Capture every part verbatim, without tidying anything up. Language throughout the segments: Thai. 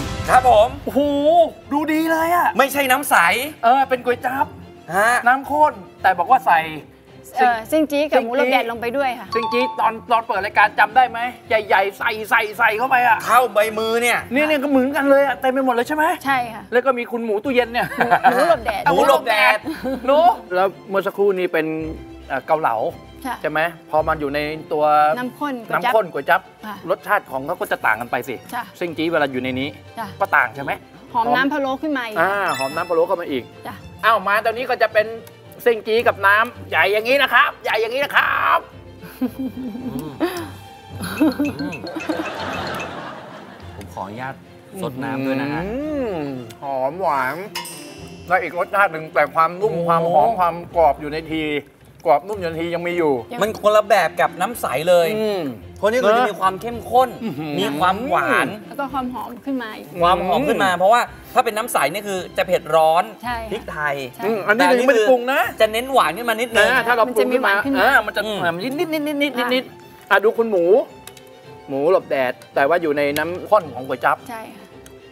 ครับผมโอ้โหดูดีเลยอะไม่ใช่น้ำใสเออเป็นก๋วยจั๊บฮะน้ำข้นแต่บอกว่าใส่เออซิ่งจี้กับหมูลบแดดลงไปด้วยค่ะซิ่งจี้ตอนตอนเปิดรายการจำได้ไหมใหญ่ๆใส่ใส่ใส่เข้าไปอะเข้าใบมือเนี่ยนี่เนี่ยก็เหมือนกันเลยอะเต็มไปหมดเลยใช่ไหมใช่ค่ะแล้วก็มีคุณหมูตู้เย็นเนี่ยหมูหลบแดดหมูหลบแดดเนาะแล้วเมื่อสักครู่นี้เป็นเกาเหลาใช่ไหมพอมันอยู่ในตัวน้ำข้นน้ำข้นก๋วยจั๊บรสชาติของเขาก็จะต่างกันไปสิซิ่งจี้เวลาอยู่ในนี้ก็ต่างใช่ไหมหอมน้ำพะโล้ขึ้นมาอีกอ่าหอมน้ำพะโล้เข้ามาอีกอ้าวมาตอนนี้ก็จะเป็นซิ่งจี้กับน้ำใหญ่อย่างนี้นะครับใหญ่อย่างนี้นะครับผมขออนุญาตสดน้ำด้วยนะฮะหอมหวานและอีกรสชาติหนึ่งแต่ความนุ่มความหอมความกรอบอยู่ในทีกรอบนุ่มอยู่ในทียังมีอยู่มันคนละแบบกับน้ำใสเลยเพราะนี่คือจะมีความเข้มข้นมีความหวานแล้วก็ความหอมขึ้นมาความหอมขึ้นมาเพราะว่าถ้าเป็นน้ำใสนี่คือจะเผ็ดร้อนพริกไทยอันนี้ยังไม่ได้ปรุงนะจะเน้นหวานขึ้นมานิดนึงถ้าเราปรุงขึ้นมามันจะนิดนิดนิดนิดนิดนิดนิดอ่ะดูคุณหมูหมูหลบแดดแต่ว่าอยู่ในน้ำข้นของก๋วยจั๊บใช่ค่ะ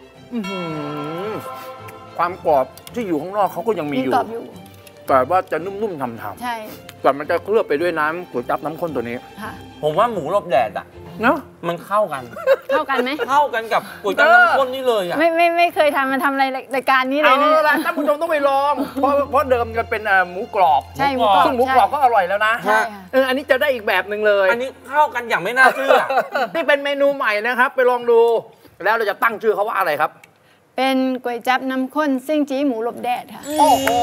ความกรอบที่อยู่ข้างนอกเขาก็ยังมีอยู่แต่ว่าจะนุ่มๆทำๆใช่แต่มันจะเคลือบไปด้วยน้ำก๋วยจั๊บน้ำข้นตัวนี้ผมว่าหมูหลบแดดอ่ะเนาะมันเข้ากันเข้ากันไหมเข้ากันกับก๋วยจั๊บน้ำข้นนี่เลยอ่ะไม่ไม่ไม่เคยทำมันทำอะไรรายการนี้เลยนะเอาละท่านผู้ชมต้องไปลองเพราะเพราะเดิมกันเป็นหมูกรอบใช่หมูกรอบซึ่งหมูกรอบก็อร่อยแล้วนะเอออันนี้จะได้อีกแบบหนึ่งเลยอันนี้เข้ากันอย่างไม่น่าเชื่อนี่เป็นเมนูใหม่นะครับไปลองดูแล้วเราจะตั้งชื่อเขาว่าอะไรครับเป็นก๋วยจั๊บน้ำข้นซิ่งจี้หมูหลบแดดค่ะโอ้โห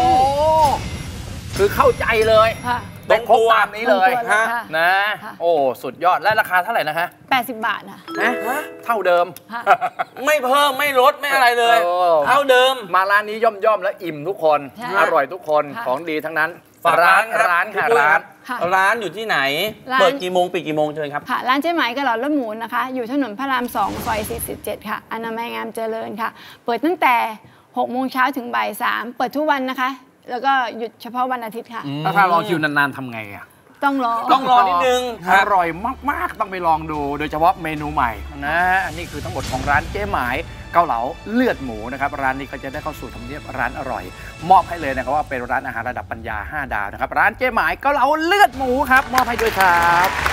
คือเข้าใจเลยเป็นครบตามนี้เลยนะโอ้สุดยอดและราคาเท่าไหร่นะคะแปดสิบบาทค่ะเท่าเดิมไม่เพิ่มไม่ลดไม่อะไรเลยเท่าเดิมมาร้านนี้ย่อมย่อมแล้วอิ่มทุกคนอร่อยทุกคนของดีทั้งนั้นร้านร้านค่ะร้านร้านอยู่ที่ไหนเปิดกี่โมงปิดกี่โมงเชิญครับค่ะร้านเจ๊ไหมกะหล่ำละหมูนะคะอยู่ถนนพระรามสองซอยสี่สิบเจ็ดค่ะอนามัยงามเจริญค่ะเปิดตั้งแต่หกโมงเช้าถึงบ่ายสามเปิดทุกวันนะคะแล้วก็หยุดเฉพาะวันอาทิตย์ค่ะถ้ารอคิวนานๆทำไงอ่ะต้องรอต้องรอนิดนึงอร่อยมากๆต้องไปลองดูโดยเฉพาะเมนูใหม่นะอันนี้คือทั้งหมดของร้านเจ๊หมายเกาเหลาเลือดหมูนะครับร้านนี้ก็จะได้เข้าสู่ทำเนียบร้านอร่อยมอบให้เลยนะครับว่าเป็นร้านอาหารระดับปัญญาห้าดาวนะครับร้านเจ๊หมายเกาเหลาเลือดหมูครับมอบให้ด้วยครับ